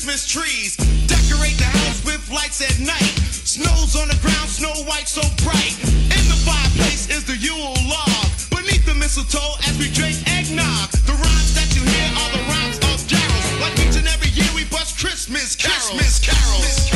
Christmas trees. Decorate the house with lights at night. Snow's on the ground, snow white so bright. In the fireplace is the Yule log. Beneath the mistletoe as we drink eggnog. The rhymes that you hear are the rhymes of carols. Like each and every year we bust Christmas carols. Christmas carols.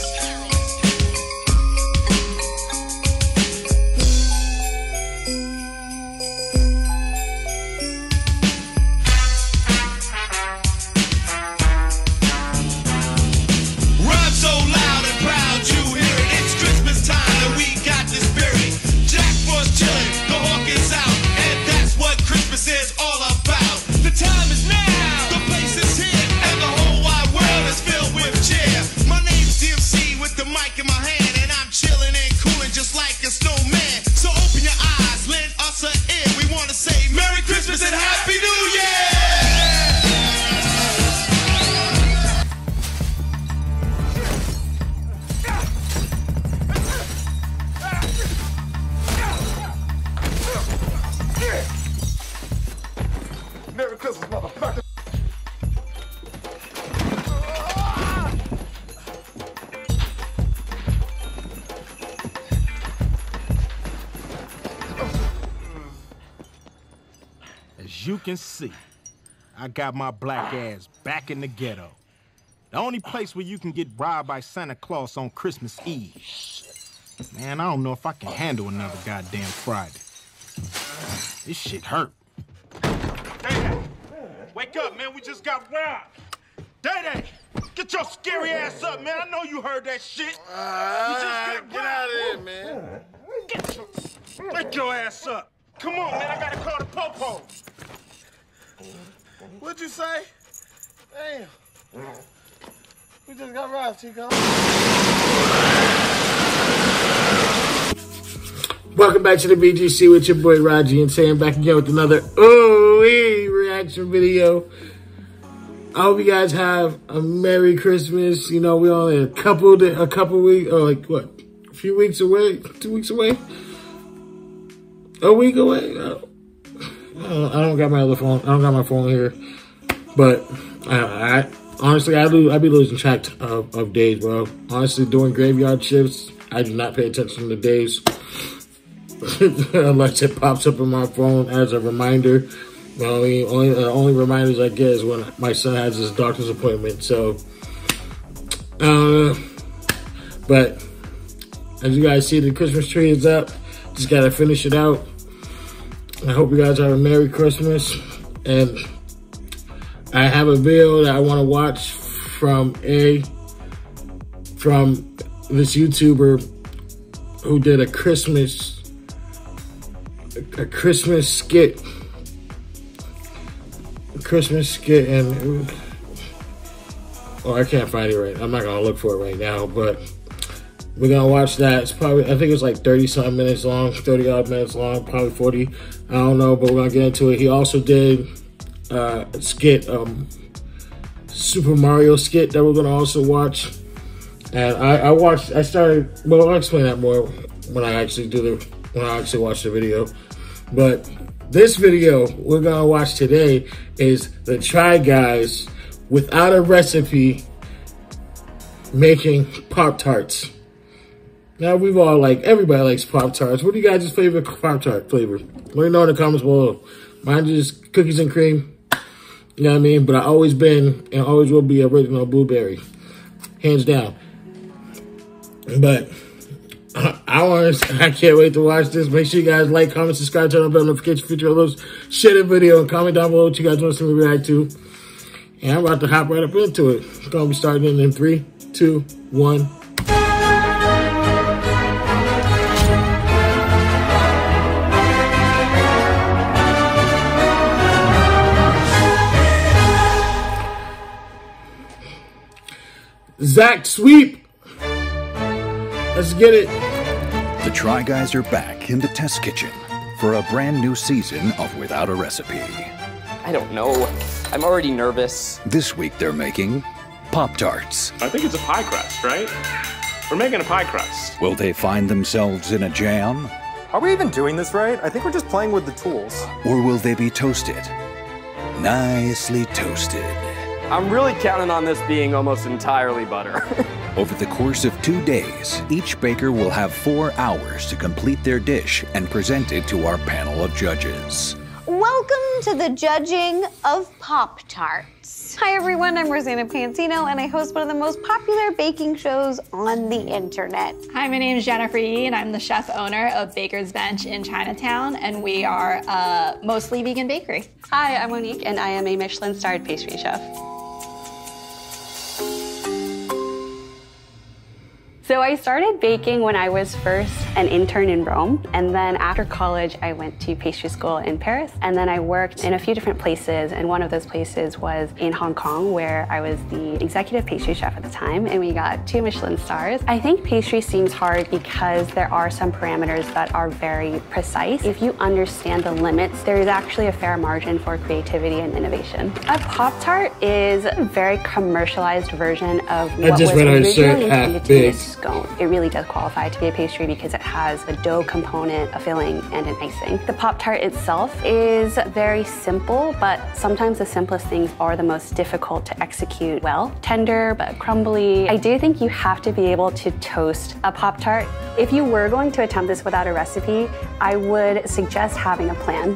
As you can see, I got my black ass back in the ghetto. The only place where you can get robbed by Santa Claus on Christmas Eve. Man, I don't know if I can handle another goddamn Friday. This shit hurt. Day-Day, wake up, man. We just got robbed. Day-Day, get your scary ass up, man. I know you heard that shit. Get out of here, man. Wake your ass up. Come on, man. I gotta call the po-po. What'd you say? Damn. We just got robbed, Chico. Welcome back to the BGC with your boy Raji and Sam, back again with another reaction video. I hope you guys have a Merry Christmas. You know, we only a couple weeks, or like what, a few weeks away, 2 weeks away, a week away. I don't got my other phone. I don't got my phone here, but I honestly I be losing track of days, bro. Honestly, doing graveyard shifts, I do not pay attention to days unless it pops up on my phone as a reminder. The only reminders I get is when my son has his doctor's appointment. So, but as you guys see, the Christmas tree is up. Just gotta finish it out. I hope you guys have a Merry Christmas. And I have a video that I want to watch from this YouTuber who did a Christmas skit. And I can't find it right. I'm not gonna look for it right now, but we're gonna watch that. It's probably, I think it's like 30-something minutes long, 30-odd minutes long, probably 40. I don't know, but we're gonna get into it. He also did a skit, Super Mario skit that we're gonna also watch. And I'll explain that more when I actually watch the video. But this video we're gonna watch today is the Try Guys without a recipe making Pop-Tarts. Now everybody likes Pop-Tarts. What do you guys' favorite Pop-Tart flavor? Let me know in the comments below. Mine is cookies and cream. You know what I mean? But I always been and always will be original blueberry. Hands down. But I can't wait to watch this. Make sure you guys like, comment, subscribe, turn on the bell notification feature of those, share the video, and comment down below what you guys want to see me react to. And I'm about to hop right up into it. It's gonna be starting in 3, 2, 1. Zach Sweep. Let's get it. The Try Guys are back in the test kitchen for a brand new season of Without a Recipe. I don't know. I'm already nervous. This week they're making Pop-Tarts. I think it's a pie crust, right? We're making a pie crust. Will they find themselves in a jam? Are we even doing this right? I think we're just playing with the tools. Or will they be toasted? Nicely toasted. I'm really counting on this being almost entirely butter. Over the course of 2 days, each baker will have 4 hours to complete their dish and present it to our panel of judges. Welcome to the judging of Pop-Tarts. Hi everyone, I'm Rosanna Pansino and I host one of the most popular baking shows on the internet. Hi, my name is Jennifer Yee and I'm the chef owner of Baker's Bench in Chinatown, and we are a mostly vegan bakery. Hi, I'm Monique and I am a Michelin-starred pastry chef. So I started baking when I was first an intern in Rome, and then after college I went to pastry school in Paris, and then I worked in a few different places, and one of those places was in Hong Kong, where I was the executive pastry chef at the time, and we got 2 Michelin stars. I think pastry seems hard because there are some parameters that are very precise. If you understand the limits, there is actually a fair margin for creativity and innovation. A Pop-Tart is a very commercialized version of what was originally intended to be a scone. It really does qualify to be a pastry because it has a dough component, a filling, and an icing. The Pop-Tart itself is very simple, but sometimes the simplest things are the most difficult to execute well. Tender, but crumbly. I do think you have to be able to toast a Pop-Tart. If you were going to attempt this without a recipe, I would suggest having a plan.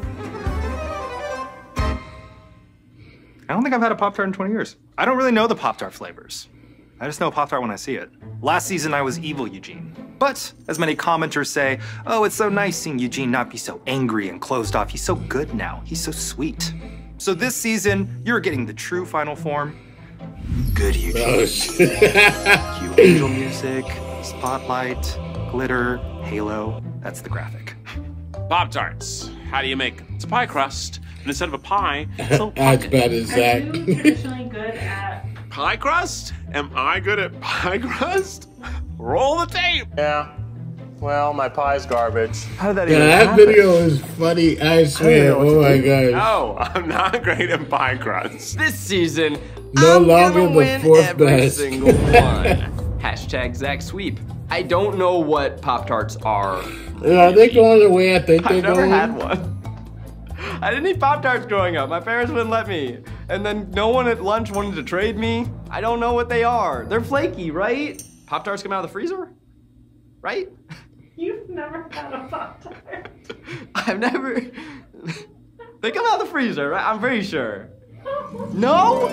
I don't think I've had a Pop-Tart in 20 years. I don't really know the Pop-Tart flavors. I just know Pop-Tart when I see it. Last season, I was evil Eugene. But, as many commenters say, oh, it's so nice seeing Eugene not be so angry and closed off. He's so good now. He's so sweet. So this season, you're getting the true final form. Good Eugene. Cue angel music, spotlight, glitter, halo. That's the graphic. Pop-Tarts. How do you make them? It's a pie crust, and instead of a pie, it's a little As pocket. bad as that. Are you traditionally good at Pie crust? Am I good at pie crust? Roll the tape. Yeah. Well, my pie's garbage. How did that Yeah, even that happen? video is funny, I swear. Oh my gosh. No, I'm not great at pie crust. This season, No I'm longer gonna the win 4th every best. single one. Hashtag Zach Sweep. I don't know what Pop-Tarts are. Yeah, are they going the way I think they're I've never going? had one. I didn't eat Pop-Tarts growing up. My parents wouldn't let me. And then no one at lunch wanted to trade me. I don't know what they are. They're flaky, right? Pop-Tarts come out of the freezer? Right? You've never had a Pop-Tart. I've never... They come out of the freezer, right? I'm pretty sure. No?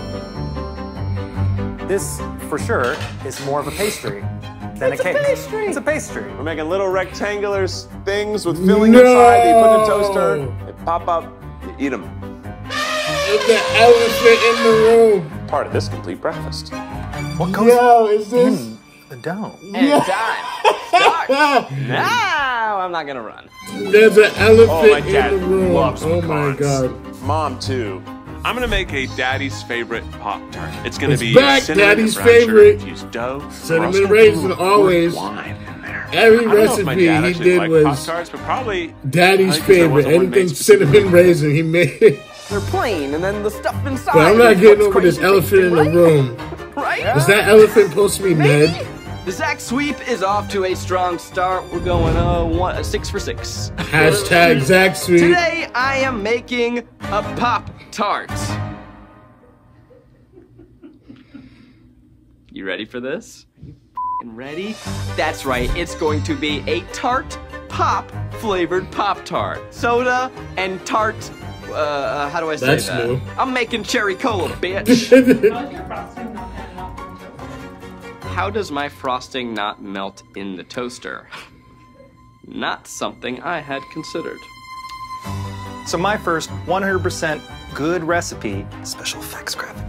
This, for sure, is more of a pastry than a cake. Pastry. It's a pastry. We're making little rectangular things with filling inside that you put in the toaster, they pop up, you eat them. It's the elephant in the room. Part of this complete breakfast. What goes Yo, is this? in the dough? And time. Start. Now I'm not gonna run. There's an elephant Oh, my in dad the room. loves Oh my pecans. god. Mom, too. I'm gonna make a daddy's favorite Pop-Tart. It's gonna It's be back, cinnamon daddy's and brown sugar. favorite. Use dough. Cinnamon We're also gonna raisin, put a little always. wine in there. Every I don't know if my recipe dad he actually did liked was Pop-Tarts, but probably Daddy's I think 'cause there favorite. wasn't one Anything made specifically cinnamon raisin, he made. They're plain, and then the stuff inside. But I'm not is getting what's over this crazy elephant in the tasting, room. Right? Is that elephant supposed to be Ned? The Zach Sweep is off to a strong start. We're going 6 for 6. Hashtag Zach Sweet. Today I am making a Pop-Tart. You ready for this? Are you f***ing ready? That's right, it's going to be a tart pop flavored Pop-Tart. Soda and tart, how do I say That's that? new. I'm making cherry cola, bitch. How does my frosting not melt in the toaster? Not something I had considered. So my first 100% good recipe, special effects graphic.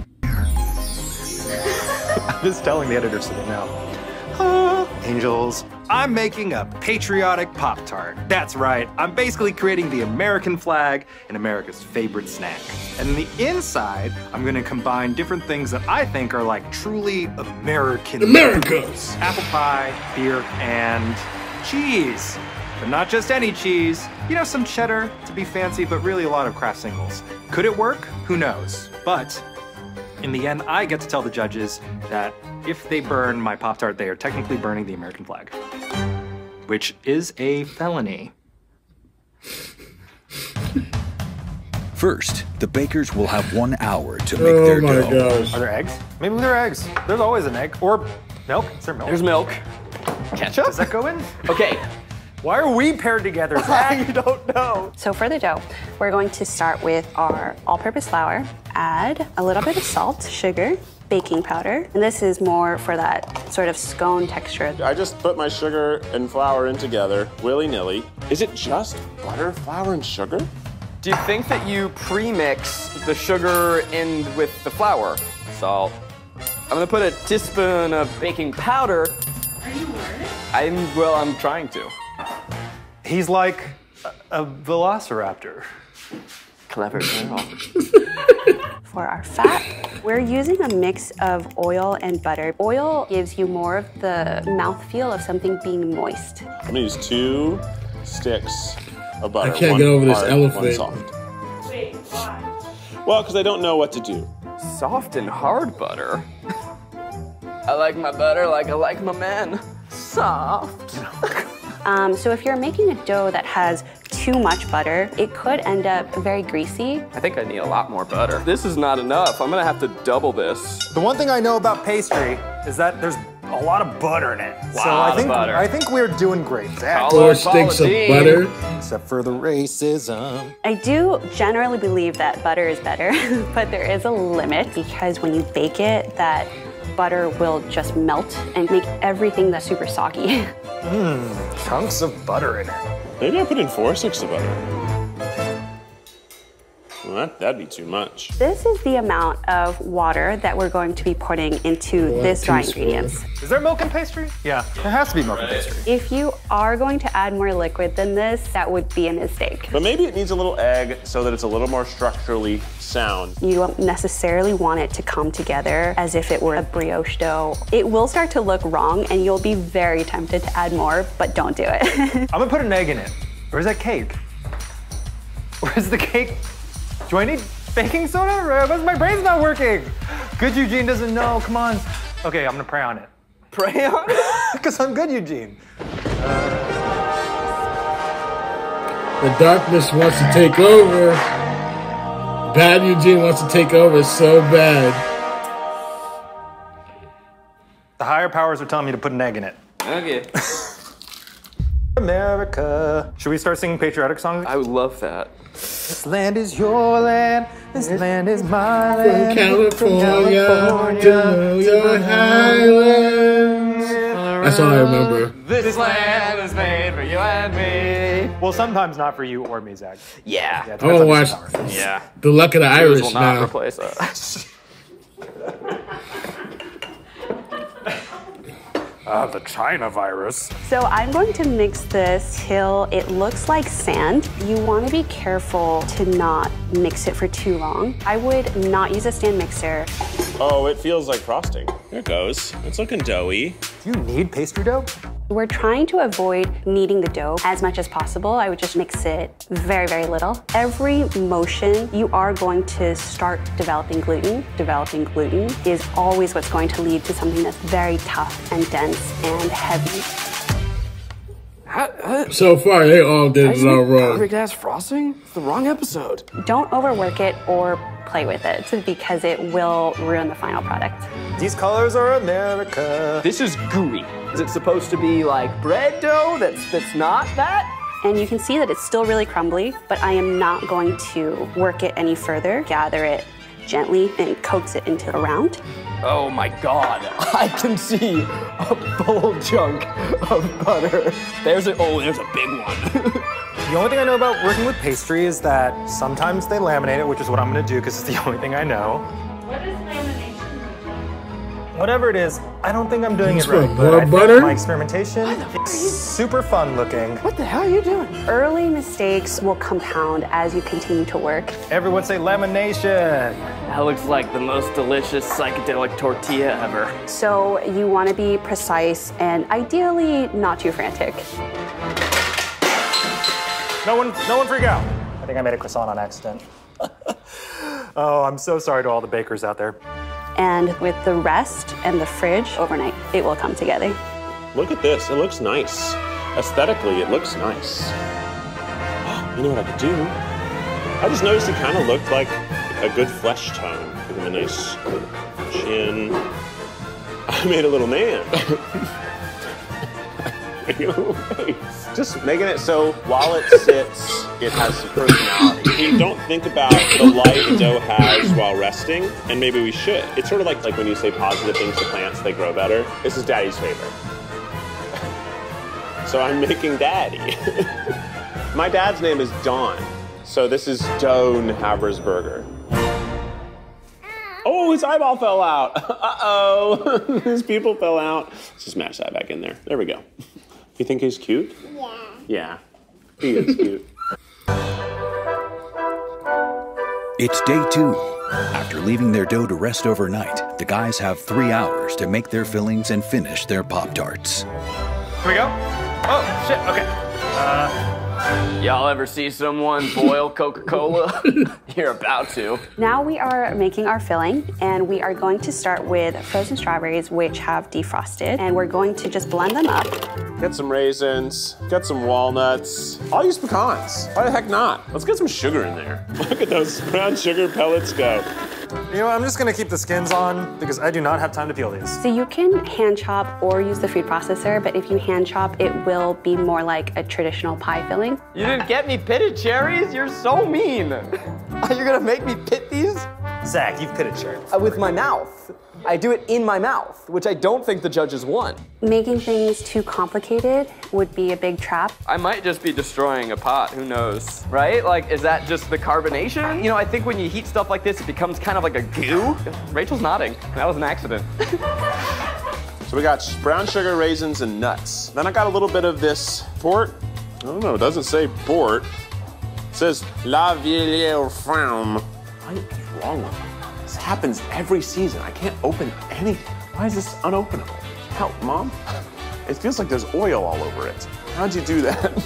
I'm just telling the editor sitting now. Angels. I'm making a patriotic Pop-Tart. That's right, I'm basically creating the American flag and America's favorite snack. And in the inside, I'm gonna combine different things that I think are like truly American. Americas! Apple pie, beer, and cheese. But not just any cheese. You know, some cheddar to be fancy, but really a lot of Kraft singles. Could it work? Who knows? But in the end, I get to tell the judges that if they burn my Pop-Tart, they are technically burning the American flag, which is a felony. First, the bakers will have 1 hour to make their dough. Gosh. Are there eggs? Maybe there are eggs. There's always an egg. Or milk. Is there milk? There's milk. Ketchup? Does that go in? Okay. Why are we paired together, Zach? You don't know. So for the dough, we're going to start with our all-purpose flour, add a little bit of salt, sugar, baking powder, and this is more for that sort of scone texture. I just put my sugar and flour in together, willy-nilly. Is it just butter, flour, and sugar? Do you think that you pre-mix the sugar in with the flour? Salt. I'm gonna put a teaspoon of baking powder. Are you learning? I'm trying to. He's like a velociraptor. Clever girl. For our fat, we're using a mix of oil and butter. Oil gives you more of the mouthfeel of something being moist. I'm gonna use 2 sticks of butter. I can't one get over this hard, elephant. one soft. Wait, why? Well, because I don't know what to do. Soft and hard butter. I like my butter like I like my men. Soft. So if you're making a dough that has too much butter, it could end up very greasy. I think I need a lot more butter. This is not enough. I'm gonna have to double this. The one thing I know about pastry is that there's a lot of butter in it. I think we're doing great, Zach. 4 sticks of butter. Except for the racism. I do generally believe that butter is better, but there is a limit because when you bake it, that butter will just melt and make everything that's super soggy. Chunks of butter in it. Maybe I put in 4 sticks of butter. Well, that'd be too much. This is the amount of water that we're going to be putting into this dry ingredients. Is there milk in pastry? Yeah, there has to be milk in pastry. If you are going to add more liquid than this, that would be a mistake. But maybe it needs a little egg so that it's a little more structurally sound. You don't necessarily want it to come together as if it were a brioche dough. It will start to look wrong and you'll be very tempted to add more, but don't do it. I'm gonna put an egg in it. Where's that cake? Where's the cake? Do I need baking soda? My brain's not working. Good Eugene doesn't know, come on. Okay, I'm gonna pray on it. Pray on it? Because I'm good Eugene. The darkness wants to take over. Bad Eugene wants to take over so bad. The higher powers are telling me to put an egg in it. Okay. America. Should we start singing patriotic songs? I would love that. This land is your land. This land is my land. California to your highlands. That's all I remember. This land is made for you and me. Well, sometimes not for you or me, Zach. Yeah. Yeah, I want to watch Yeah. The Luck of the Yours Irish will not now. replace us. The China virus. So I'm going to mix this till it looks like sand. You want to be careful to not mix it for too long. I would not use a stand mixer. Oh, it feels like frosting. There it goes. It's looking doughy. Do you need pastry dough? We're trying to avoid kneading the dough as much as possible. I would just mix it very, very little. Every motion, you are going to start developing gluten. Developing gluten is always what's going to lead to something that's very tough and dense and heavy. So far, they all did it all wrong. Perfect ass frosting? It's the wrong episode. Don't overwork it or play with it because it will ruin the final product. These colors are America. This is gooey. Is it supposed to be like bread dough that's not that? And you can see that it's still really crumbly, but I am not going to work it any further. Gather it gently and coax it into a round. Oh my God, I can see a full chunk of butter. There's a big one. The only thing I know about working with pastry is that sometimes they laminate it, which is what I'm gonna do because it's the only thing I know. What is lamination? Whatever it is, I don't think I'm doing it right. More But I butter? think my experimentation is super fun looking. What the hell are you doing? Early mistakes will compound as you continue to work. Everyone say lamination. That looks like the most delicious psychedelic tortilla ever. So you want to be precise and ideally not too frantic. No one freak out. I think I made a croissant on accident. Oh, I'm so sorry to all the bakers out there. And with the rest and the fridge overnight, it will come together. Look at this. It looks nice. Aesthetically, it looks nice. You know what I could do? I I just noticed he kind of looked like a good flesh tone. Give him a nice chin. I made a little man. Just making it so while it sits, it has some personality. We don't think about the life the dough has while resting, and maybe we should. It's sort of like when you say positive things to plants, they grow better. This is Daddy's favorite. So I'm making Daddy. My dad's name is Don, so this is Doan Habersberger. Oh, his eyeball fell out. Uh-oh, his pupil fell out. Let's just match that back in there. There we go. You think he's cute? Yeah. Yeah, he is cute. It's day 2. After leaving their dough to rest overnight, the guys have 3 hours to make their fillings and finish their Pop-Tarts. Here we go. Oh, shit, okay. Y'all ever see someone boil Coca-Cola? You're about to. Now we are making our filling, and we are going to start with frozen strawberries, which have defrosted, and we're going to just blend them up. Got some raisins, got some walnuts. I'll use pecans. Why the heck not? Let's get some sugar in there. Look at those brown sugar pellets go. You know what, I'm just gonna keep the skins on because I do not have time to peel these. So you can hand chop or use the food processor, but if you hand chop, it will be more like a traditional pie filling. You didn't get me pitted cherries? You're so mean. You're gonna make me pit these? Zach, you've pitted cherries. With my mouth. I do it in my mouth, which I don't think the judges want. Making things too complicated would be a big trap. I might just be destroying a pot, who knows, right? Like, is that just the carbonation? You know, I think when you heat stuff like this, it becomes kind of like a goo. Rachel's nodding. That was an accident. So we got brown sugar, raisins, and nuts. Then I got a little bit of this port. I don't know, it doesn't say port. It says La Vieille Femme. What is wrong with me? This happens every season. I can't open anything. Why is this unopenable? Help, Mom. It feels like there's oil all over it. How'd you do that?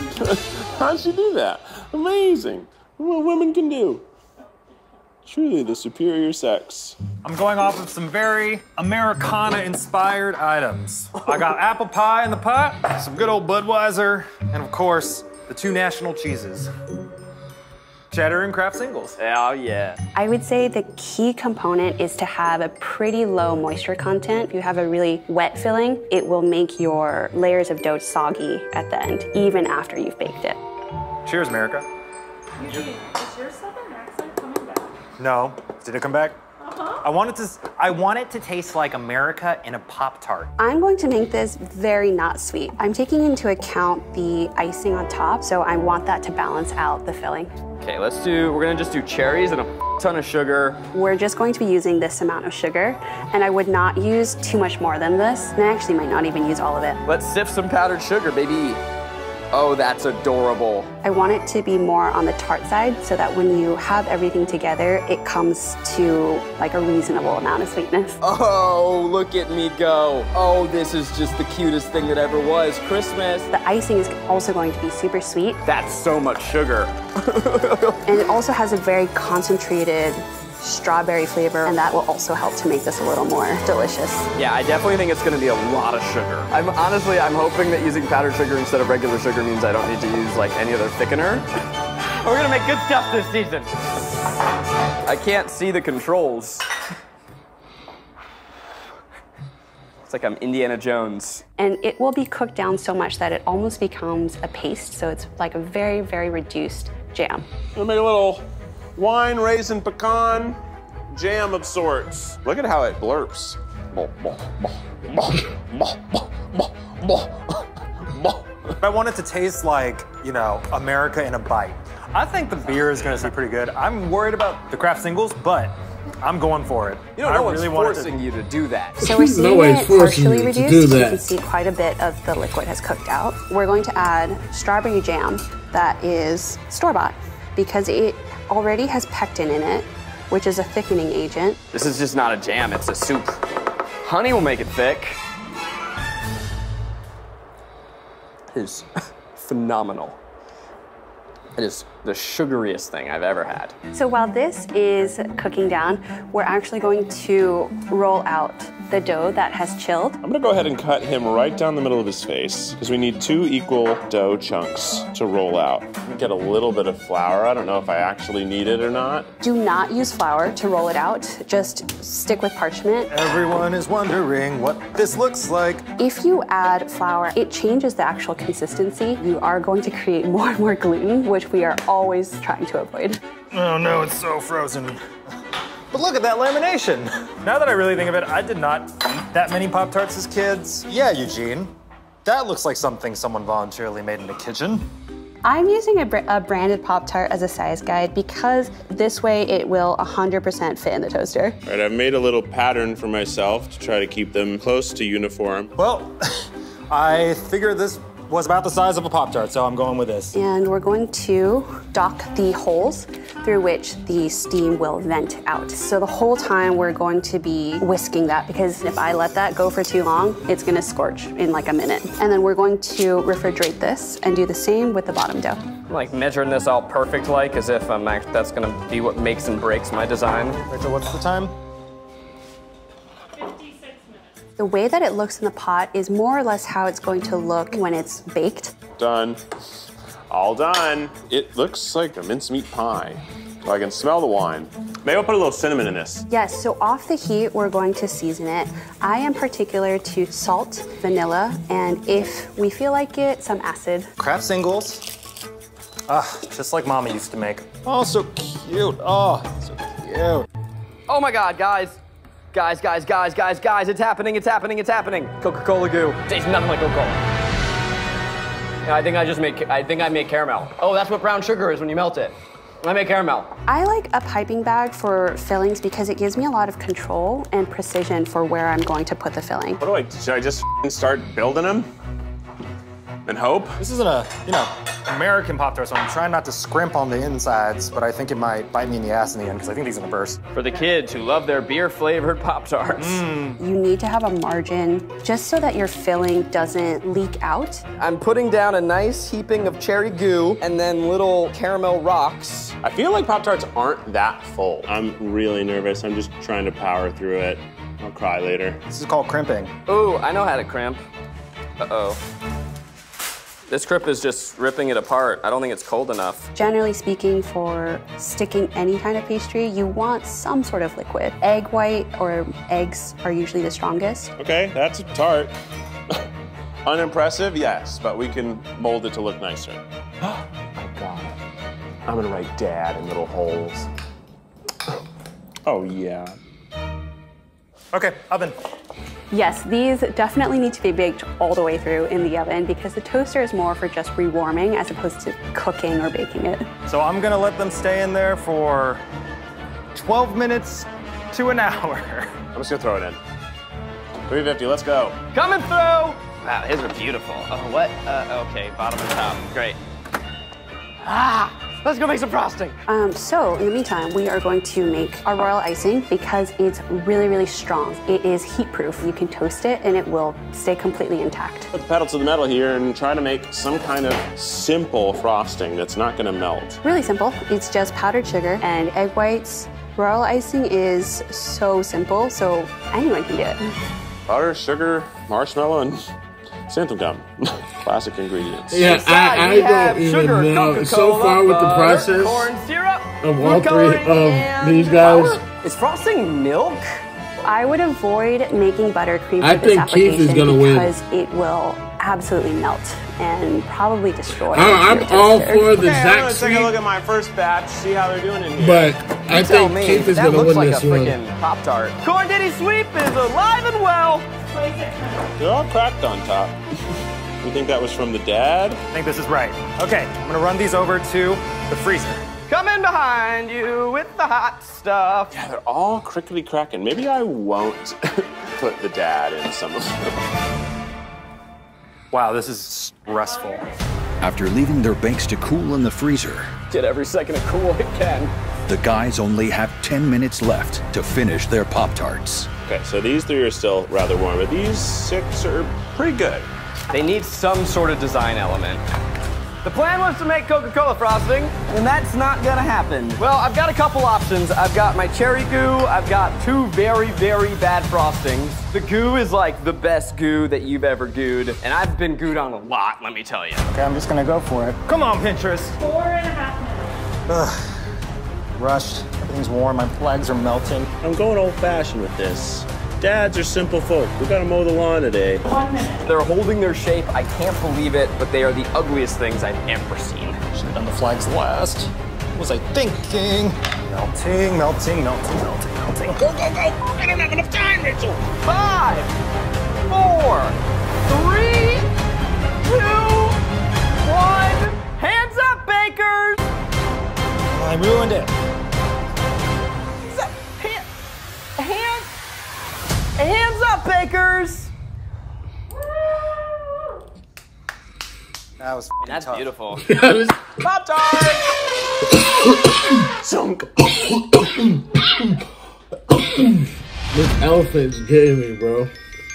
How'd you do that? Amazing. What women can do. Truly the superior sex. I'm going off of some very Americana-inspired items. I got apple pie in the pot, some good old Budweiser, and of course, the 2 national cheeses. Cheddar and Kraft singles. Oh, yeah. I would say the key component is to have a pretty low moisture content. If you have a really wet filling, it will make your layers of dough soggy at the end, even after you've baked it. Cheers, America. Eugene, is your Southern accent coming back? No. Did it come back? I want it to taste like America in a Pop-Tart. I'm going to make this very not sweet. I'm taking into account the icing on top, so I want that to balance out the filling. Okay, we're gonna just do cherries and a ton of sugar. We're just going to be using this amount of sugar, and I would not use too much more than this, and I actually might not even use all of it. Let's sift some powdered sugar, baby. Oh, that's adorable. I want it to be more on the tart side so that when you have everything together, it comes to like a reasonable amount of sweetness. Oh, look at me go. Oh, this is just the cutest thing that ever was. Christmas. The icing is also going to be super sweet. That's so much sugar. And it also has a very concentrated strawberry flavor, and that will also help to make this a little more delicious. Yeah, I definitely think it's gonna be a lot of sugar. I'm hoping that using powdered sugar instead of regular sugar means I don't need to use like any other thickener. We're gonna make good stuff this season. I can't see the controls. It's like I'm Indiana Jones. And it will be cooked down so much that it almost becomes a paste, so it's like a very, very reduced jam. We'll make a little wine, raisin, pecan, jam of sorts. Look at how it blurps. I want it to taste like, you know, America in a bite. I think the beer is gonna be pretty good. I'm worried about the Kraft singles, but I'm going for it. You know, no one's forcing you to do that. So we're seeing it partially reduced. You can see quite a bit of the liquid has cooked out. We're going to add strawberry jam that is store-bought because it already has pectin in it, which is a thickening agent. This is just not a jam, it's a soup. Honey will make it thick. It is phenomenal. It is the sugariest thing I've ever had. So while this is cooking down, we're actually going to roll out the dough that has chilled. I'm gonna go ahead and cut him right down the middle of his face because we need 2 equal dough chunks to roll out. Get a little bit of flour. I don't know if I actually need it or not. Do not use flour to roll it out. Just stick with parchment. Everyone is wondering what this looks like. If you add flour, it changes the actual consistency. You are going to create more and more gluten, which we are always trying to avoid. Oh no, it's so frozen. But look at that lamination. Now that I really think of it, I did not eat that many Pop-Tarts as kids. Yeah, Eugene. That looks like something someone voluntarily made in the kitchen. I'm using a branded Pop-Tart as a size guide because this way it will 100% fit in the toaster. All right, I've made a little pattern for myself to try to keep them close to uniform. Well, I figured this was about the size of a Pop-Tart, so I'm going with this. And we're going to dock the holes through which the steam will vent out. So the whole time we're going to be whisking that because if I let that go for too long, it's gonna scorch in like a minute. And then we're going to refrigerate this and do the same with the bottom dough. I'm like measuring this all perfect like as if that's gonna be what makes and breaks my design. Rachel, what's the time? The way that it looks in the pot is more or less how it's going to look when it's baked. Done. All done. It looks like a mincemeat pie. Oh, I can smell the wine. Maybe I'll put a little cinnamon in this. Yes, so off the heat, we're going to season it. I am particular to salt, vanilla, and if we feel like it, some acid. Kraft singles. Ah, just like Mama used to make. Oh, so cute. Oh, so cute. Oh my God, guys. Guys, it's happening. Coca-Cola goo. Tastes nothing like Coca-Cola. I think I made caramel. Oh, that's what brown sugar is when you melt it. I make caramel. I like a piping bag for fillings because it gives me a lot of control and precision for where I'm going to put the filling. What do should I just start building them? And hope? This isn't a, American Pop-Tart, so I'm trying not to scrimp on the insides, but I think it might bite me in the ass in the end because I think these are gonna burst. For the kids who love their beer-flavored Pop-Tarts. You need to have a margin just so that your filling doesn't leak out. I'm putting down a nice heaping of cherry goo and then little caramel rocks. I feel like Pop-Tarts aren't that full. I'm really nervous. I'm just trying to power through it. I'll cry later. This is called crimping. Ooh, I know how to crimp. Uh-oh. This crimp is just ripping it apart. I don't think it's cold enough. Generally speaking, for sticking any kind of pastry, you want some sort of liquid. Egg white or eggs are usually the strongest. Okay, that's a tart. Unimpressive, yes, but we can mold it to look nicer. Oh my God. I'm gonna write Dad in little holes. Oh yeah. Okay, oven. Yes, these definitely need to be baked all the way through in the oven because the toaster is more for just rewarming as opposed to cooking or baking it. So I'm gonna let them stay in there for 12 minutes to an hour. I'm just gonna throw it in. 350, let's go. Coming through! Wow, his are beautiful. Oh, what? Okay, bottom and top, great. Let's go make some frosting. So in the meantime, we are going to make our royal icing because it's really, really strong. It is heat proof. You can toast it and it will stay completely intact. Put the pedal to the metal here and try to make some kind of simple frosting that's not gonna melt. Really simple. It's just powdered sugar and egg whites. Royal icing is so simple, so anyone can do it. Powder, sugar, marshmallow, and xanthan gum. Classic ingredients. Yeah, I don't even know. So far with the process corn syrup, of all three of these guys. Is frosting milk? I would avoid making buttercream I for this think Keith is application gonna win. because it will absolutely melt and probably destroy. I'm all for the Okay, Zach let's take a Sweet, look at my first batch, see how they're doing in here. but I think Keith is that gonna looks win like this a one. freaking Pop-Tart. Corn Diddy Sweep is alive and well. They're all cracked on top. You think that was from the dad? I think this is right. Okay, I'm gonna run these over to the freezer. Coming behind you with the hot stuff. Yeah, they're all crickety cracking. Maybe I won't put the dad in some of them. Wow, this is stressful. After leaving their bakes to cool in the freezer, Get every second of cool it can. the guys only have 10 minutes left to finish their Pop-Tarts. Okay, so these three are still rather warm, but these 6 are pretty good. They need some sort of design element. The plan was to make Coca-Cola frosting, and that's not gonna happen. Well, I've got a couple options. I've got my cherry goo, I've got 2 very, very bad frostings. The goo is like the best goo that you've ever gooed, and I've been gooed on a lot, let me tell you. Okay, I'm just gonna go for it. Come on, Pinterest. 4.5 minutes. Ugh. Rushed. Everything's warm. My legs are melting. I'm going old-fashioned with this. Dads are simple folk. We gotta mow the lawn today. 1 minute. They're holding their shape. I can't believe it, but they are the ugliest things I've ever seen. Should have done the flags last. What was I thinking? Melting, melting, melting, melting, melting. Go, go, go! I don't have enough time, Rachel! 5, 4, 3, 2, 1. Hands up, bakers! I ruined it. Hands up, bakers! That was That's tough. beautiful. Pop-Tart! Sunk. This elephant's getting me, bro.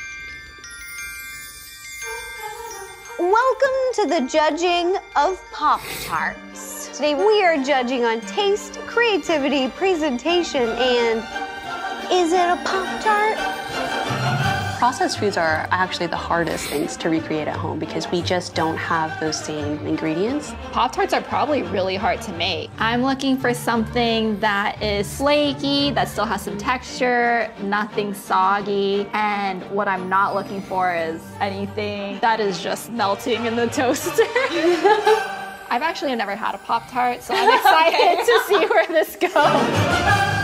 Welcome to the judging of Pop-Tarts. Today we are judging on taste, creativity, presentation, and is it a Pop-Tart? Processed foods are actually the hardest things to recreate at home because we just don't have those same ingredients. Pop-Tarts are probably really hard to make. I'm looking for something that is flaky, that still has some texture, nothing soggy, and what I'm not looking for is anything that is just melting in the toaster. I've actually never had a Pop-Tart, so I'm excited to see where this goes.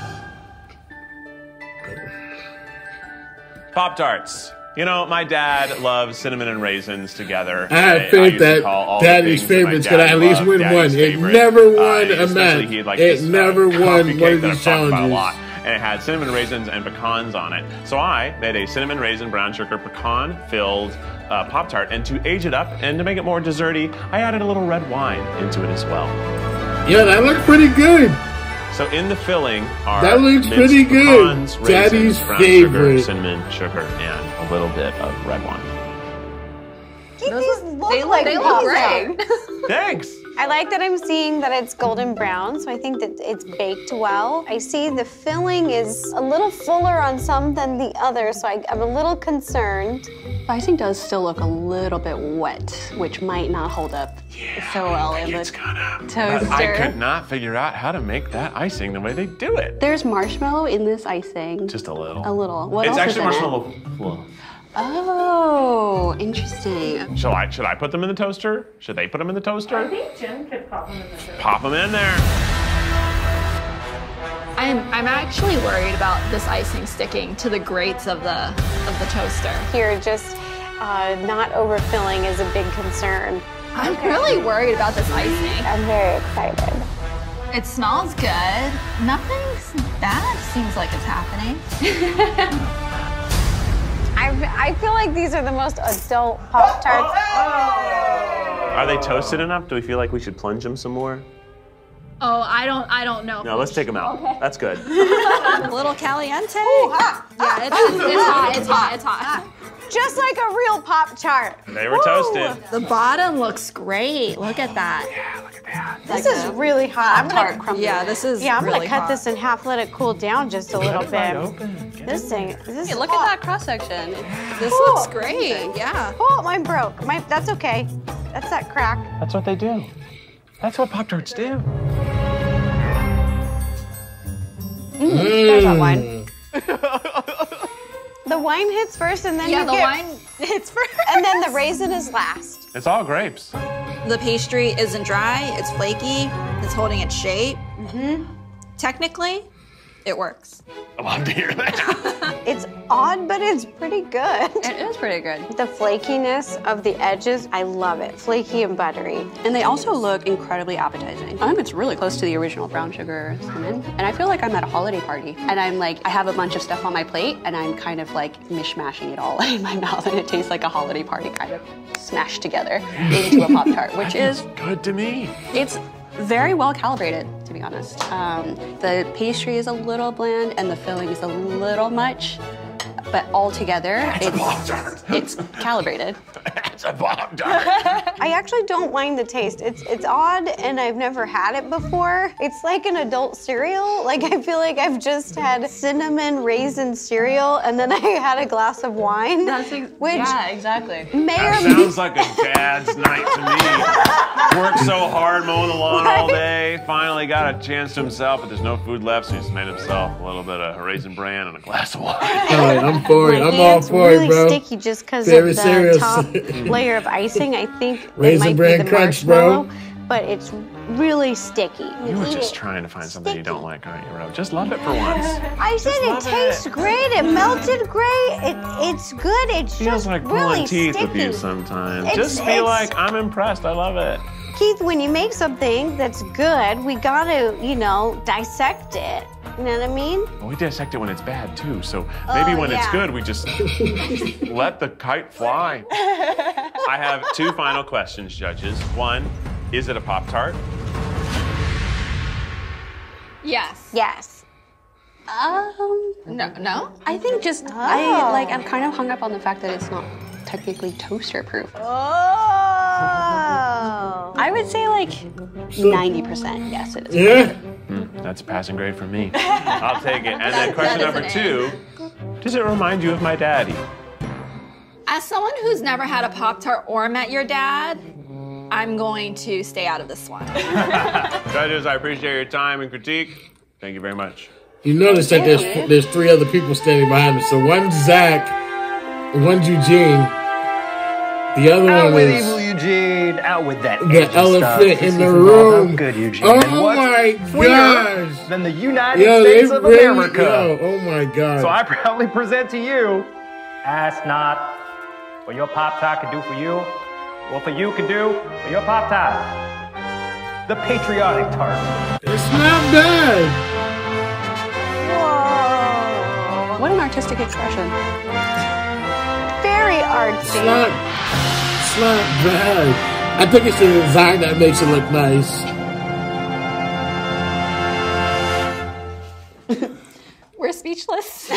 Pop-Tarts. You know, my dad loves cinnamon and raisins together. I think that Daddy's favorites could at least win one. It never won a match. It never won one of these challenges. And it had cinnamon raisins and pecans on it. So I made a cinnamon raisin brown sugar pecan filled Pop-Tart, and to age it up and to make it more desserty, I added a little red wine into it as well. Yeah, that looked pretty good. So in the filling are that looks pretty good. Pecans, raisins, Daddy's brown favorite. sugar, cinnamon, sugar, and a little bit of red wine. These look like they look great. Thanks. I like that I'm seeing that it's golden brown, so I think that it's baked well. I see the filling is a little fuller on some than the other, so I'm a little concerned. The icing does still look a little bit wet, which might not hold up so well in the toaster. I could not figure out how to make that icing the way they do it. There's marshmallow in this icing. Just a little. A little. What It's else actually is in marshmallow it? fluff. Oh, interesting. Should I put them in the toaster? Should they put them in the toaster? I think Jim could pop them in the toaster. Pop them in there. I'm actually worried about this icing sticking to the grates of the toaster. Here, just not overfilling is a big concern. I'm really worried about this icing. I'm very excited. It smells good. Nothing bad seems like it's happening. I feel like these are the most adult Pop-Tarts. Are they toasted enough? Do we feel like we should plunge them some more? Oh, I don't know. No, let's take them out. Okay. That's good. A little caliente. Ooh, hot. Yeah, it's hot. Just like a real Pop-Tart. They were toasted. The bottom looks great. Look at that. Yeah, look at that. This is really hot. Yeah, this is I'm really gonna cut hot. this in half, let it cool down just a little bit. This thing, this is Look hot. at that cross section. This looks great. Yeah. Oh, mine broke. That's okay. That's that crack. That's what they do. That's what Pop-Tarts do. There's that wine. The wine hits first, and then wine hits first, and then the raisin is last. It's all grapes. The pastry isn't dry, it's flaky, it's holding its shape. Technically, it works. I love to hear that. It's odd, but it's pretty good. It is pretty good. The flakiness of the edges, I love it. Flaky and buttery. And they also look incredibly appetizing. I think it's really close to the original brown sugar cinnamon. And I feel like I'm at a holiday party. And I'm like, I have a bunch of stuff on my plate, and I'm kind of like mishmashing it all in my mouth, and it tastes like a holiday party kind of smashed together into a Pop-Tart, which is good to me. It's very well calibrated, to be honest. The pastry is a little bland and the filling is a little much, but altogether, it's calibrated. It's a Pop-Tart. I actually don't mind the taste. It's odd, and I've never had it before. It's like an adult cereal. Like, I feel like I've just had cinnamon raisin cereal, and then I had a glass of wine. Yeah, exactly. That sounds like a dad's night to me. Worked so hard mowing the lawn all day, finally got a chance to himself, but there's no food left, so he just made himself a little bit of Raisin Bran and a glass of wine. All right, I'm for it. I'm all for really it, bro. Sticky just because of Very the serious. top layer of icing. I think Raisin it might Bran be the crunch, marshmallow, bro. but it's really sticky. You were just trying to find something you don't like, aren't you, Ro? Just love it for once. I said it tastes great. It melted great. It's good. It's Feels just like pulling really teeth sticky. with you sometimes. It's- Just be it's- like, I'm impressed. I love it. Keith, when you make something that's good, we gotta, dissect it. You know what I mean? Well, we dissect it when it's bad too. So maybe when it's good, we just let the kite fly. I have 2 final questions, judges. 1, is it a Pop-Tart? Yes. Yes. No. I think just I'm kind of hung up on the fact that it's not technically toaster proof. Oh. I would say like 90% yes it is. Yeah. That's a passing grade for me. I'll take it. And then question number 2, does it remind you of my daddy? As someone who's never had a Pop-Tart or met your dad, I'm going to stay out of this one. Judges, I appreciate your time and critique. Thank you very much. You notice that there's 3 other people standing behind us. So one's Zach, one's Eugene. The other Out one with is evil Eugene. Out with that the edgy elephant stuff. in This the is room. not good, Eugene. Oh And what's my freer gosh. than the United States of America. Oh my God. So I proudly present to you, ask not what your Pop-Tart can do for you, what for you can do for your Pop-Tart. The patriotic tart. It's not bad. Whoa. What an artistic expression. Very artsy. It's not bad. I think it's the design that makes it look nice. We're speechless.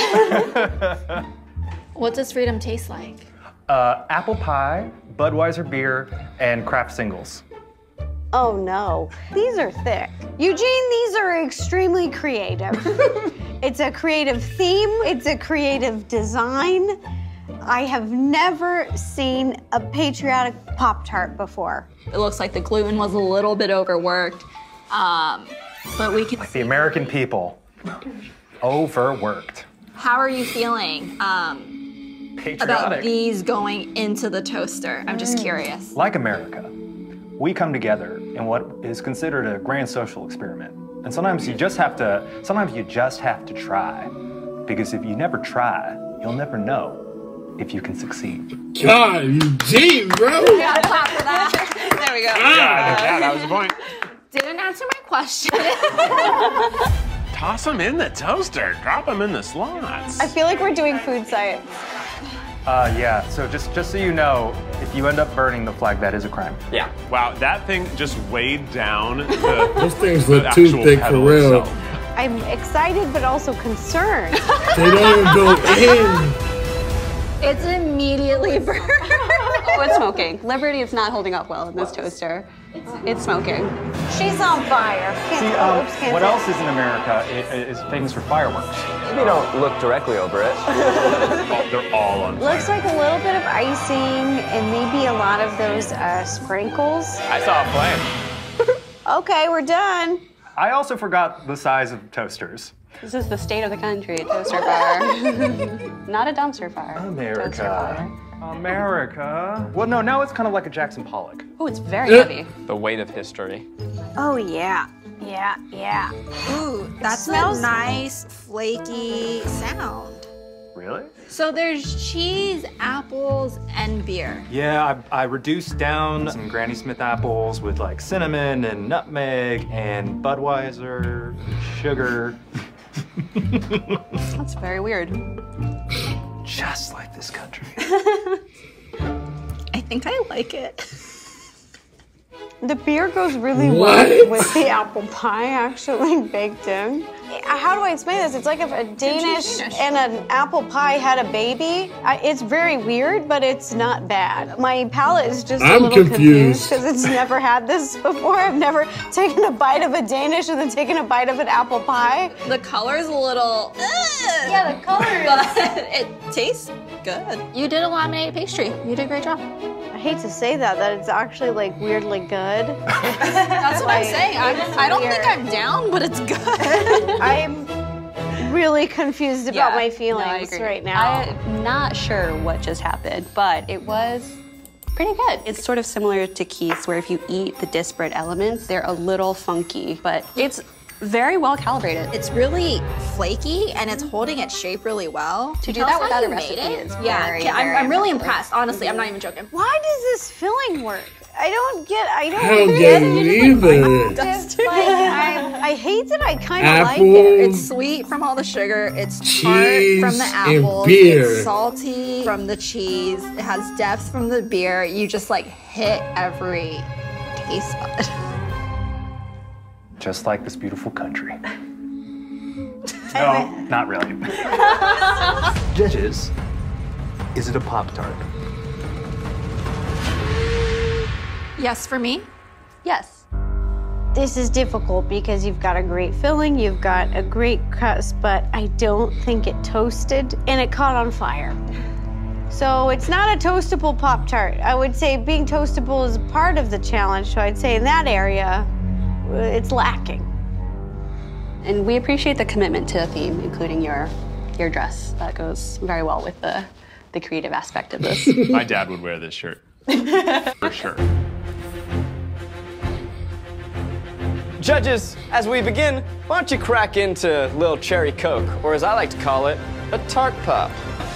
What does freedom taste like? Apple pie, Budweiser beer, and craft singles. Oh no, these are thick. Eugene, these are extremely creative. It's a creative theme, it's a creative design. I have never seen a patriotic Pop-Tart before. It looks like the gluten was a little bit overworked, but we can Like the American people. Overworked. How are you feeling about Patriotic. these going into the toaster? I'm just curious. Like America, we come together in what is considered a grand social experiment. And sometimes you just have to try. Because if you never try, you'll never know if you can succeed. God, Eugene, bro. We got a clap for that. There we go. Yeah, that was the point. Didn't answer my question. Toss them in the toaster. Drop them in the slots. I feel like we're doing food science. Yeah, so just so you know, if you end up burning the flag, that is a crime. Yeah. Wow, that thing just weighed down the Those things the look too actual thick for pedal real. itself. I'm excited but also concerned. They don't even go in. It's immediately burned. Oh, it's smoking. Liberty is not holding up well in this toaster. It's smoking. She's on fire. Can't What else is in America is famous for fireworks? Maybe don't look directly over it. They're all on fire. Looks like a little bit of icing and maybe a lot of those sprinkles. I saw a flame. Okay, we're done. I also forgot the size of toasters. This is the state of the country, toaster fire. Not a dumpster fire. Toaster fire. America. Well, no, now it's kind of like a Jackson Pollock. Oh, it's very heavy. The weight of history. Oh yeah. Yeah. Ooh, that's Smells- a nice, flaky sound. Really? So there's cheese, apples, and beer. Yeah, I reduced down some Granny Smith apples with like cinnamon and nutmeg and Budweiser, sugar. That's very weird. Just like this country. I think I like it. The beer goes really What? well with the apple pie, actually, baked in. How do I explain this? It's like if a Danish and an apple pie had a baby. It's very weird, but it's not bad. My palate is just a little confused because it's never had this before. I've never taken a bite of a Danish and then taken a bite of an apple pie. The color's a little. Yeah, the color But it tastes good. You did a laminated pastry. You did a great job. I hate to say that it's actually like weirdly good. That's what I'm saying. I don't think I'm down, but it's good. I'm really confused about my feelings right now. I'm not sure what just happened, but it was pretty good. It's sort of similar to Keith's, where if you eat the disparate elements, they're a little funky, but it's very well calibrated. It's really flaky and it's holding its shape really well. To do that without a recipe is very, very I'm really impressive. impressed. Honestly, I'm not even joking. Why does this filling work? I don't get either. Just, like, I hate that I kind of like Apple, it. It's sweet from all the sugar. It's cheese, tart from the apples. and beer. It's salty from the cheese. It has depth from the beer. You just like hit every taste bud. Just like this beautiful country. No, not really. Judges, is it a Pop-Tart? Yes, for me. Yes. This is difficult because you've got a great filling, you've got a great crust, but I don't think it toasted and it caught on fire. So it's not a toastable Pop-Tart. I would say being toastable is part of the challenge, so I'd say in that area, it's lacking. And we appreciate the commitment to the theme, including your dress. That goes very well with the creative aspect of this. My dad would wear this shirt. For sure. Judges, as we begin, why don't you crack into a little cherry Coke, or as I like to call it, a tart pop.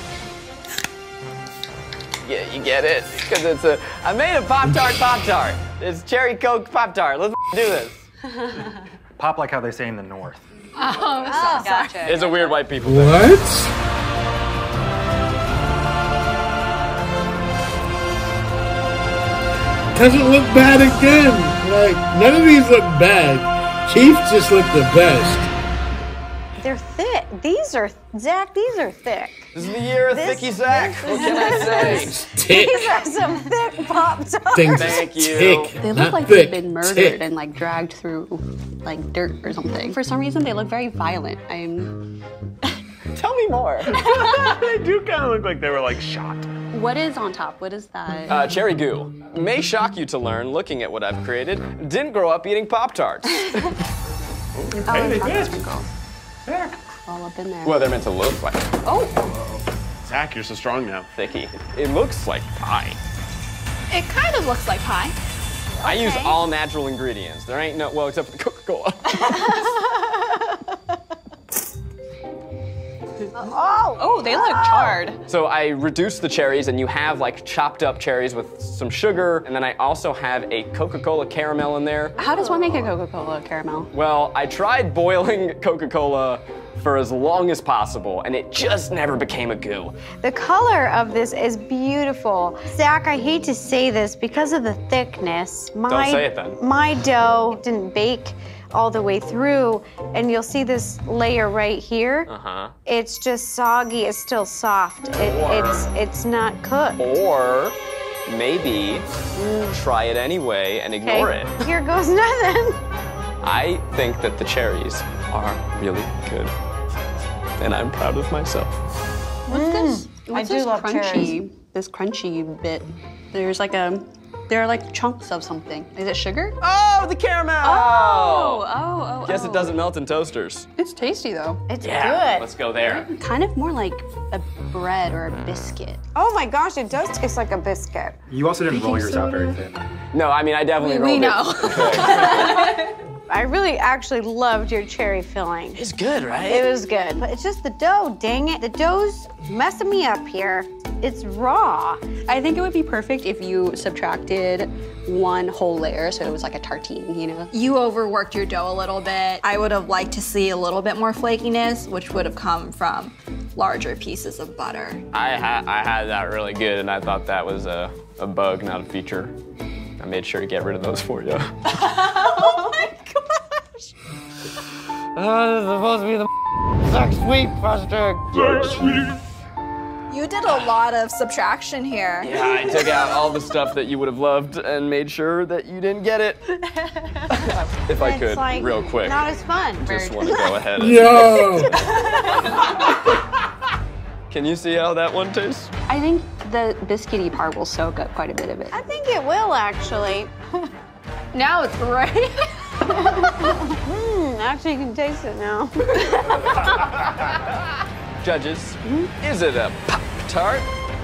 Yeah, you get it? Because I made a Pop-Tart. It's cherry Coke Pop-Tart. Let's do this. Pop like how they say in the North. Oh, Gotcha. It's a weird white people thing. What? Doesn't look bad again. Like, none of these look bad. Keith just looked the best. They're thick. These are, Zach, these are thick. This is the year of Thicky Zach. What can I say? Thick. These are some thick Pop-Tarts. Things Thank you. thick. They look not like thick, they've been murdered thick. and like dragged through like dirt or something. For some reason, they look very violent. Tell me more. They do kind of look like they were like shot. What is on top? What is that? Cherry goo. May shock you to learn, looking at what I've created, didn't grow up eating Pop-Tarts. All up in there. Well, they're meant to look like. Oh! Zach, you're so strong now. Thicky. It looks like pie. It kind of looks like pie. I use all natural ingredients. There ain't no, well, except for the Coca-Cola. Oh, they look charred. So I reduced the cherries, and you have like chopped up cherries with some sugar, and then I also have a Coca-Cola caramel in there. How does one make a Coca-Cola caramel? Well, I tried boiling Coca-Cola for as long as possible, and it just never became a goo. The color of this is beautiful. Zach, I hate to say this because of the thickness. Don't say it then. My dough didn't bake all the way through, and you'll see this layer right here. It's just soggy. It's still soft. It's not cooked. Or maybe try it anyway and ignore it. Here goes nothing. I think that the cherries are really good, and I'm proud of myself. What's this? What's I do this love cherries. This crunchy bit. There are like chunks of something. Is it sugar? Oh, the caramel! Oh. Guess it doesn't melt in toasters. It's tasty though. It's Yeah, good. let's go there. Kind of more like a bread or a biscuit. Oh my gosh, it does taste like a biscuit. You also didn't roll yours out very thin. No, I mean, I definitely rolled We know. it. I really actually loved your cherry filling. It's good, right? It was good, but it's just the dough, dang it. The dough's messing me up here. It's raw. I think it would be perfect if you subtracted one whole layer, so it was like a tartine, you know? You overworked your dough a little bit. I would have liked to see a little bit more flakiness, which would have come from larger pieces of butter. I had that really good, and I thought that was a bug, not a feature. I made sure to get rid of those for you. Oh my gosh. This is supposed to be the sex sweep project. You did a lot of subtraction here. Yeah, I took out all the stuff that you would have loved and made sure that you didn't get it. If I could, like, real quick. Not as fun. Just want to go ahead and... Yo! Can you see how that one tastes? I think the biscuity part will soak up quite a bit of it. I think it will, actually. Now it's great. Actually, you can taste it now. Judges, is it a Pop-Tart?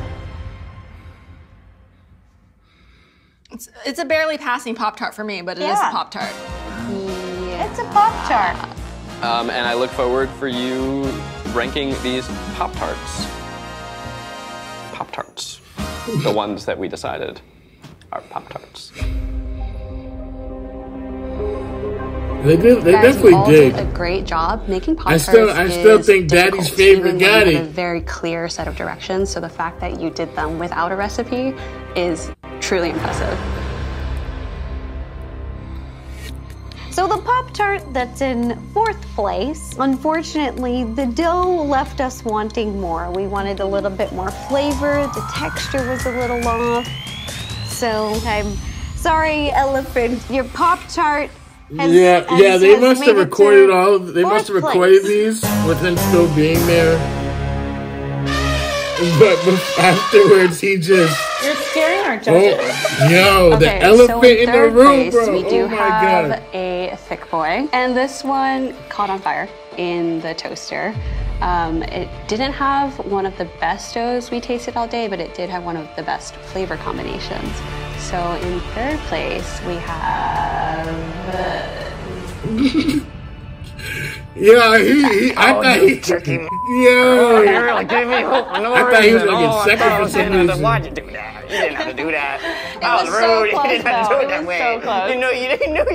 It's a barely passing Pop-Tart for me, but it is a Pop-Tart. Yeah. It's a Pop-Tart. And I look forward for you ranking these Pop-Tarts. Pop-Tarts. The ones that we decided are Pop-Tarts. They definitely did a great job making Pop-Tarts. I still think Daddy's favorite got it. A very clear set of directions, so the fact that you did them without a recipe is truly impressive. So the Pop-Tart that's in 4th place, unfortunately, the dough left us wanting more. We wanted a little bit more flavor. The texture was a little off. So I'm sorry, Elephant, your Pop-Tart they must have recorded all. They must have recorded these with him still being there. But afterwards, he just. You're scaring our judges. The elephant in the room, bro. We do have a thick boy, and this one caught on fire in the toaster. It didn't have one of the best doughs we tasted all day, but it did have one of the best flavor combinations. So in 3rd place, we have... I thought he tricking. You're really giving me hope for no reason. I thought he was gonna get second for some reason. Why'd you do that? You didn't have to do that. That was so rude. close, You didn't have to do it that though. way. It was so close. You knew you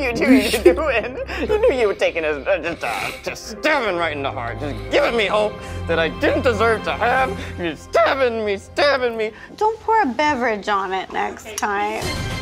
knew you were taking us just stabbing right in the heart, just giving me hope that I didn't deserve to have. You're stabbing me. Don't pour a beverage on it next time.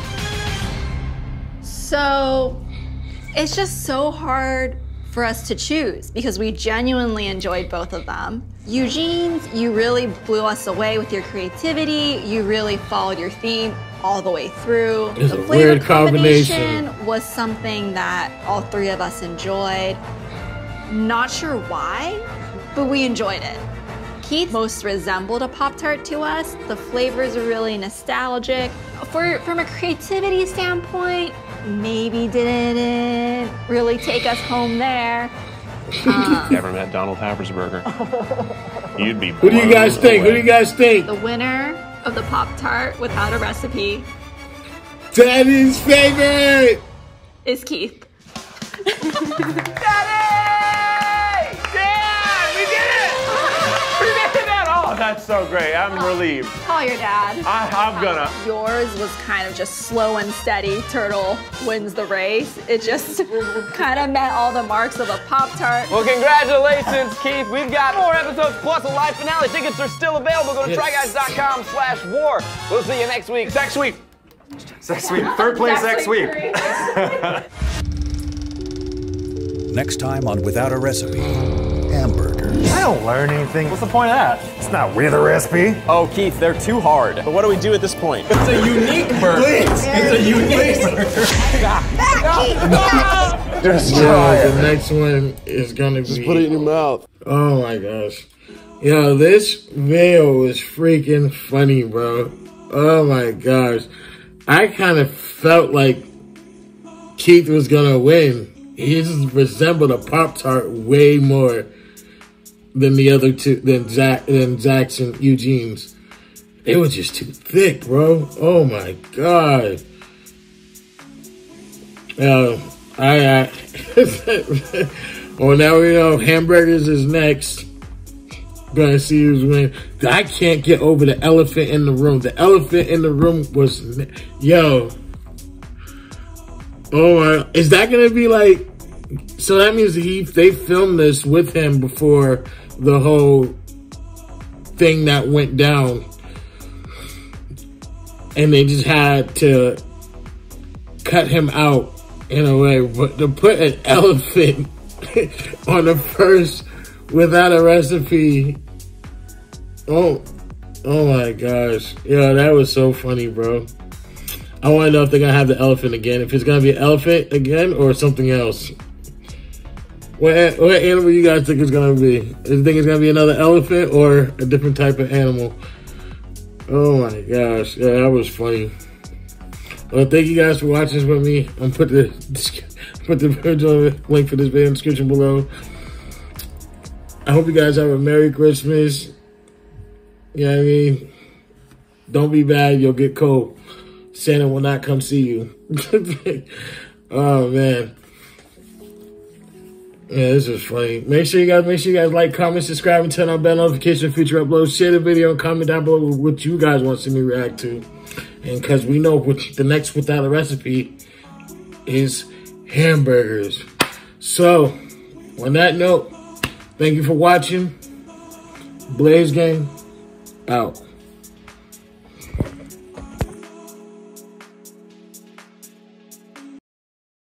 So it's just so hard for us to choose because we genuinely enjoyed both of them. Eugene's, you really blew us away with your creativity. You really followed your theme all the way through. It's The a flavor weird combination was something that all 3 of us enjoyed. Not sure why, but we enjoyed it. Keith most resembled a Pop-Tart to us. The flavors are really nostalgic. From a creativity standpoint, maybe didn't really take us home there. Never met Donald Happersburger. You'd be. Who do you guys think? The winner of the Pop-Tart without a recipe Daddy's favorite is Keith. Daddy! Yeah, we did it! We did it! Oh, that's so great. I'm relieved. Call your dad. I'm gonna. Yours was kind of just slow and steady. Turtle wins the race. It just kind of met all the marks of a Pop-Tart. Well, congratulations, Keith. We've got more episodes plus a live finale. Tickets are still available. Go to tryguys.com/war. We'll see you next week. Sex sweep. Sex sweep. 3rd place sex sweep. Next time on Without a Recipe, hamburgers. I don't learn anything. What's the point of that? It's not with a recipe. Oh, Keith, they're too hard. But what do we do at this point? It's a unique burger. It's a unique burger. Just the next one is gonna be. Just put it in your mouth. Oh my gosh. Yo, this video is freaking funny, bro. Oh my gosh. I kind of felt like Keith was gonna win. He just resembled a Pop-Tart way more than the other two, than Zach's and Eugene's. They were just too thick, bro. Oh my god. Well, now we know hamburgers is next. Gonna see who's winning. I can't get over the elephant in the room. The elephant in the room was, yo. Oh my, is that gonna be like, so that means they filmed this with him before the whole thing that went down. And they just had to cut him out in a way, but to put an elephant on the first without a recipe. Oh my gosh. Yeah, that was so funny, bro. I want to know if they're going to have the elephant again. If it's going to be an elephant again or something else. What animal you guys think it's going to be? Do you think it's going to be another elephant or a different type of animal? Oh my gosh. Yeah, that was funny. Well, thank you guys for watching this with me. I'm put the original link for this video in the description below. I hope you guys have a Merry Christmas. You know what I mean? Don't be bad, you'll get cold. Santa will not come see you. Oh man. Yeah, this is funny. Make sure you guys like, comment, subscribe, and turn on bell notification for future uploads. Share the video and comment down below what you guys want to see me react to. And because we know the next without a recipe is hamburgers. So, on that note, thank you for watching. Blaze Gang out.